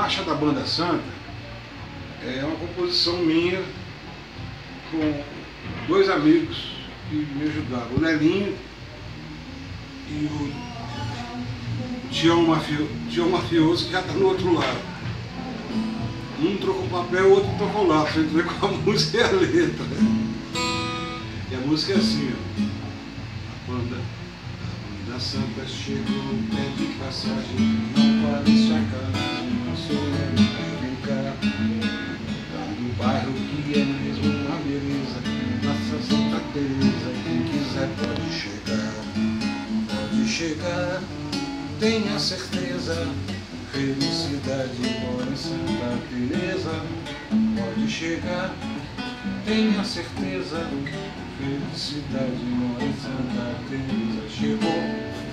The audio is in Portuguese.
Marcha da Banda Santa é uma composição minha com dois amigos que me ajudaram, o Nelinho e o Tião Mafioso, que já está no outro lado. Um trocou papel, o outro trocou lápis, entre com a música e a letra. E a música é assim, ó. A banda Santa chegou, pede passagem, não parece sacanagem, passou a brincar. Do bairro que é mesmo uma beleza, Nossa Santa Teresa, quem quiser pode chegar, tenha certeza, felicidade mora em Santa Teresa, pode chegar, tenha certeza, felicidade mora em Santa Teresa. Chegou.